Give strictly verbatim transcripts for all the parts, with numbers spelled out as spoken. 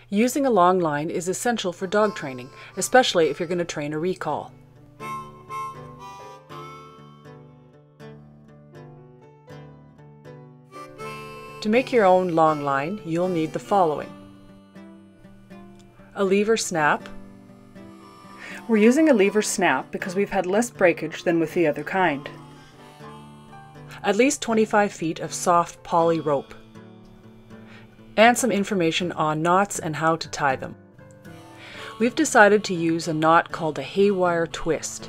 Using a long line is essential for dog training, especially if you're going to train a recall. To make your own long line, you'll need the following: a lever snap. We're using a lever snap because we've had less breakage than with the other kind. At least twenty-five feet of soft poly rope. And some information on knots and how to tie them. We've decided to use a knot called a haywire twist.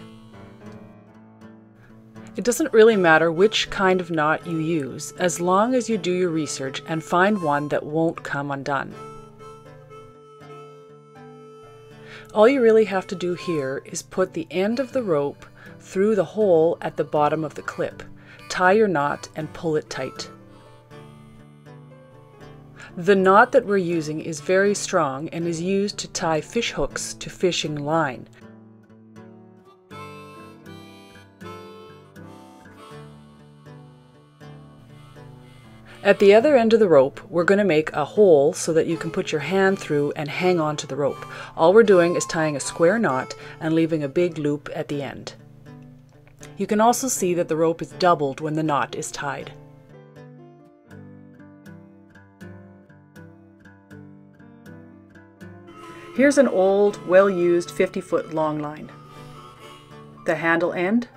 It doesn't really matter which kind of knot you use, as long as you do your research and find one that won't come undone. All you really have to do here is put the end of the rope through the hole at the bottom of the clip, tie your knot, and pull it tight. The knot that we're using is very strong and is used to tie fish hooks to fishing line. At the other end of the rope, we're going to make a hole so that you can put your hand through and hang on to the rope. All we're doing is tying a square knot and leaving a big loop at the end. You can also see that the rope is doubled when the knot is tied. Here's an old, well-used fifty foot long line. The handle end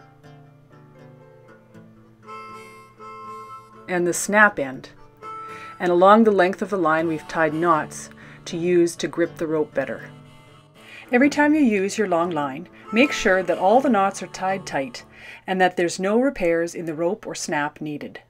and the snap end. And along the length of the line we've tied knots to use to grip the rope better. Every time you use your long line, make sure that all the knots are tied tight and that there's no repairs in the rope or snap needed.